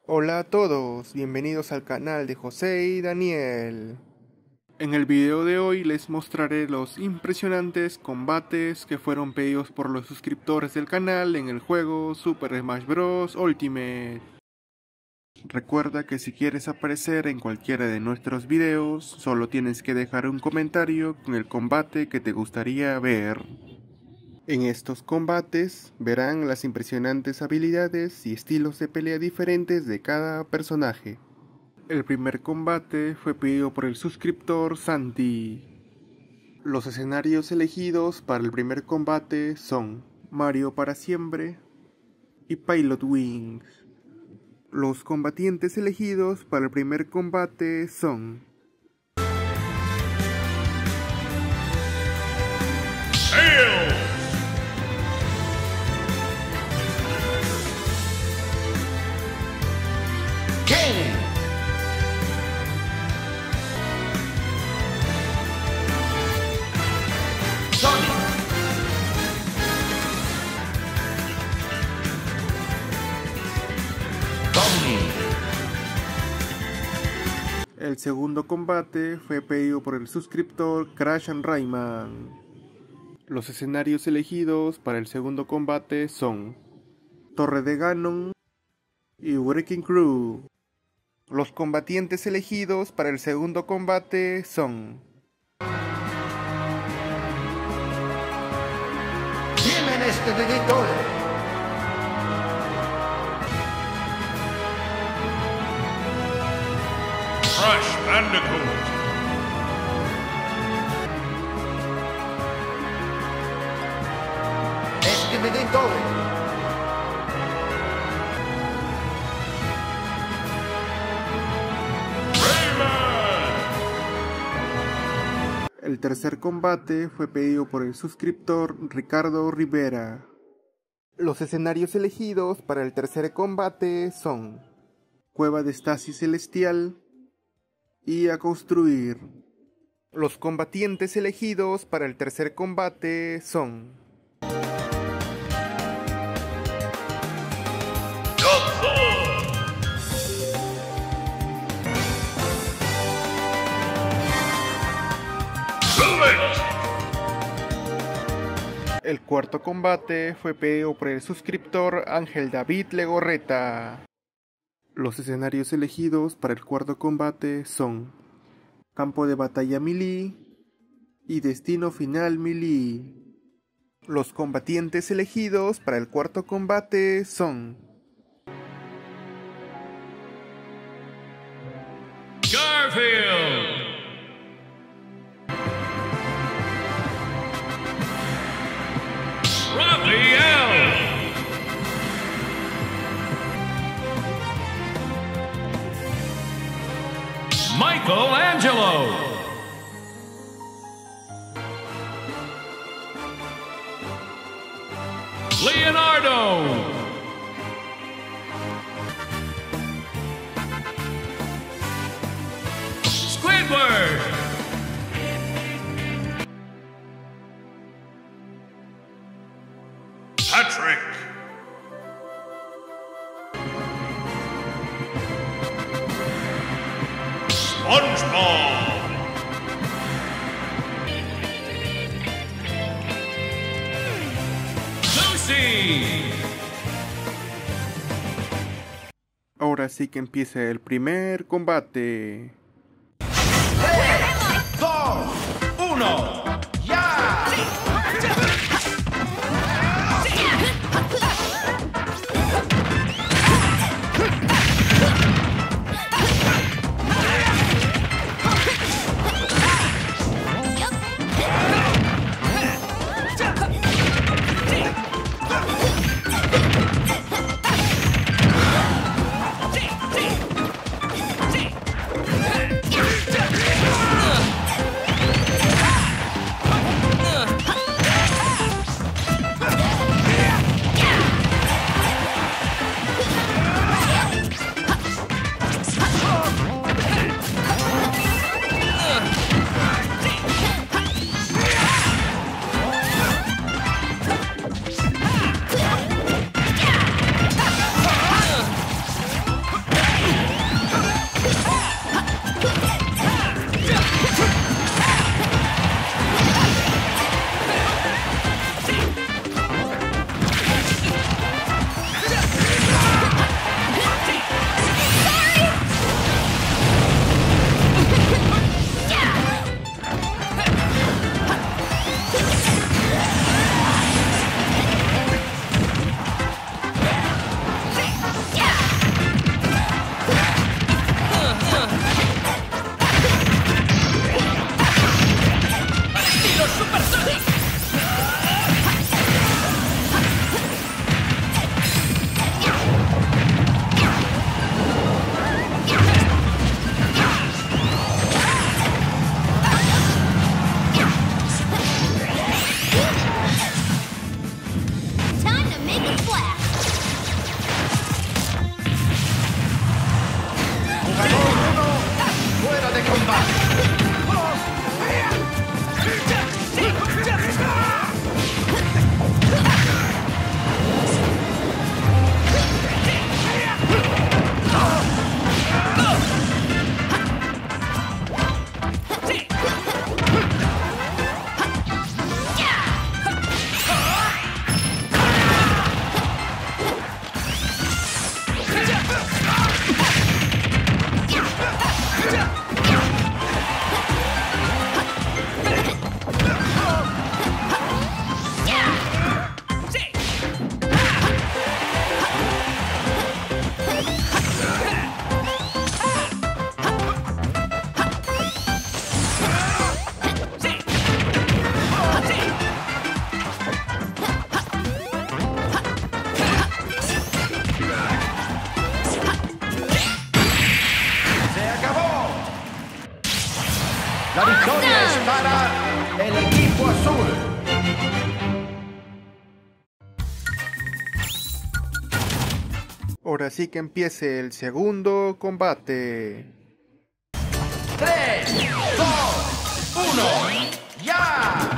Hola a todos, bienvenidos al canal de José y Daniel. En el video de hoy les mostraré los impresionantes combates que fueron pedidos por los suscriptores del canal en el juego Super Smash Bros. Ultimate. Recuerda que si quieres aparecer en cualquiera de nuestros videos, solo tienes que dejar un comentario con el combate que te gustaría ver. En estos combates verán las impresionantes habilidades y estilos de pelea diferentes de cada personaje. El primer combate fue pedido por el suscriptor Santi. Los escenarios elegidos para el primer combate son Mario para siempre y Pilot Wings. Los combatientes elegidos para el primer combate son El segundo combate fue pedido por el suscriptor Crash and Rayman. Los escenarios elegidos para el segundo combate son Torre de Ganon y Wrecking Crew. Los combatientes elegidos para el segundo combate son Jiménez de Editor. Crash Bandicoot. Editor. El tercer combate fue pedido por el suscriptor Ricardo Rivera. Los escenarios elegidos para el tercer combate son Cueva de Estasis Celestial y A Construir. Los combatientes elegidos para el tercer combate son El cuarto combate fue pedido por el suscriptor Ángel David Legorreta. Los escenarios elegidos para el cuarto combate son Campo de Batalla Melee y Destino Final Melee. Los combatientes elegidos para el cuarto combate son Garfield. Raphael. Michelangelo. Leonardo. Squidward. Patrick. SpongeBob. Lucy. Ahora sí que empieza el primer combate. 2, 1, ya. La victoria es para el equipo azul. Ahora sí que empiece el segundo combate. 3, 2, 1, ¡ya!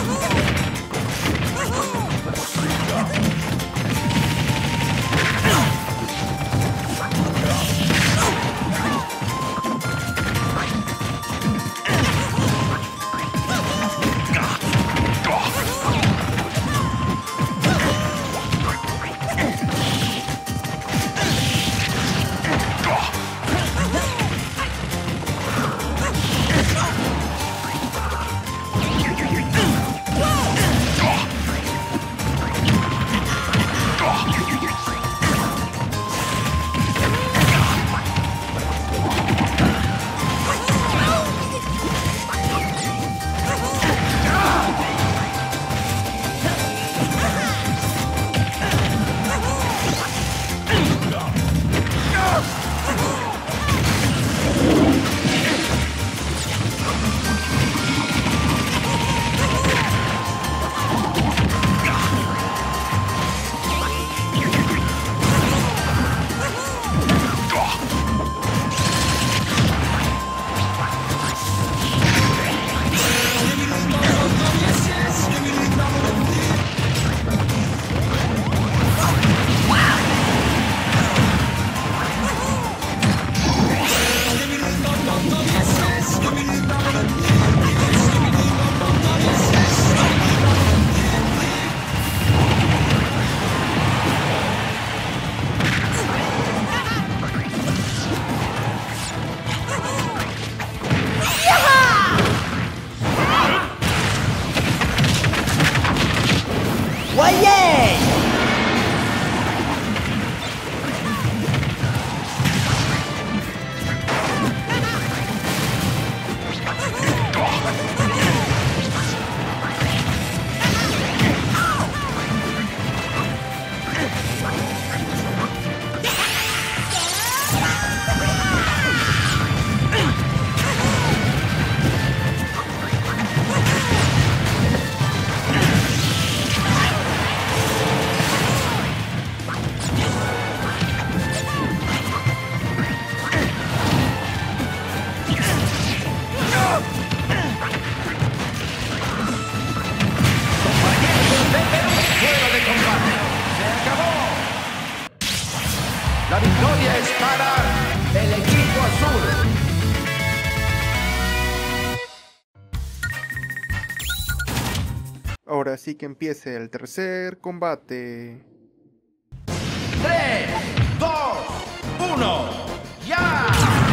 La victoria es para el equipo azul. Ahora sí que empiece el tercer combate. 3, 2, 1, ¡ya!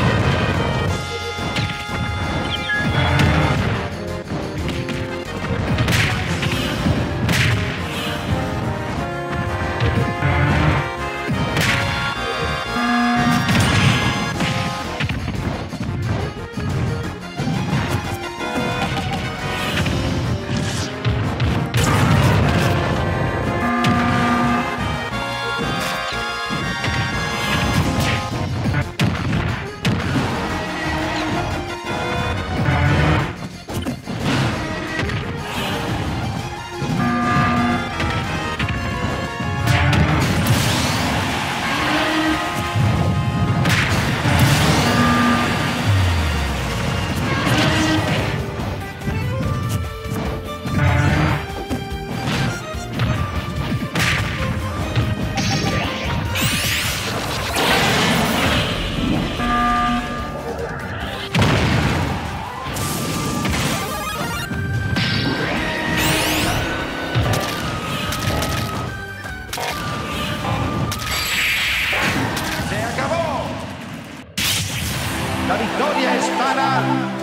La victoria es para...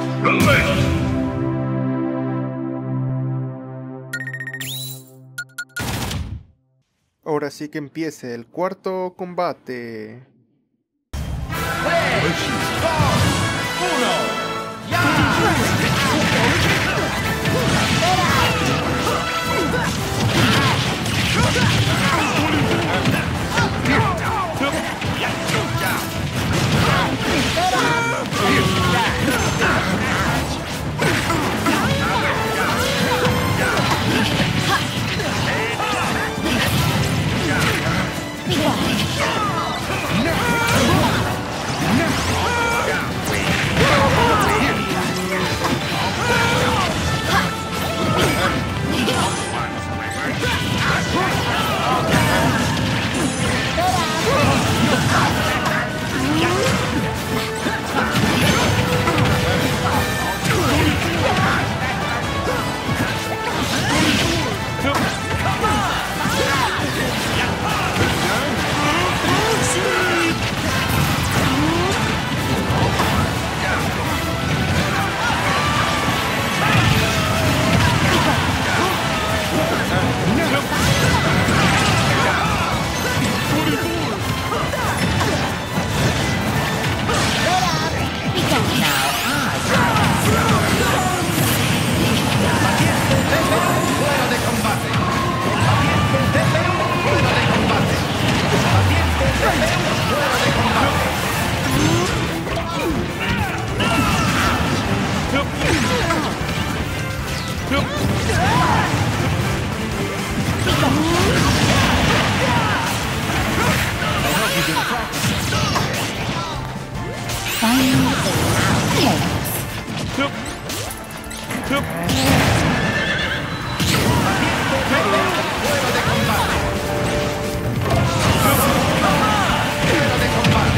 Ahora sí que empiece el cuarto combate. 3, 2, 1, ¡ya! Fuera de combate. Fuera de combate.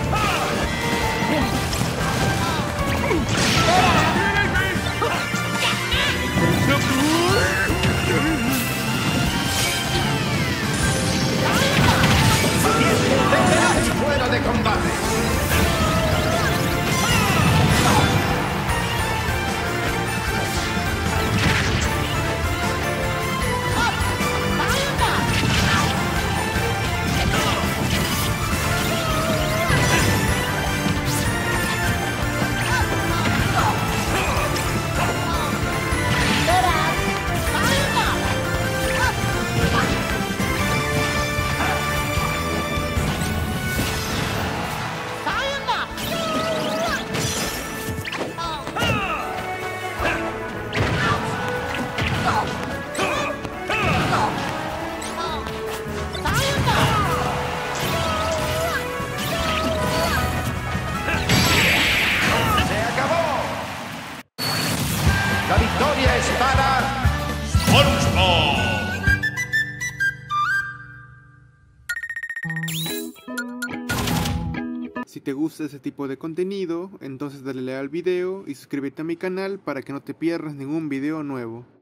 Fuera de combate. La victoria es para SpongeBob. Si te gusta ese tipo de contenido, entonces dale like al video y suscríbete a mi canal para que no te pierdas ningún video nuevo.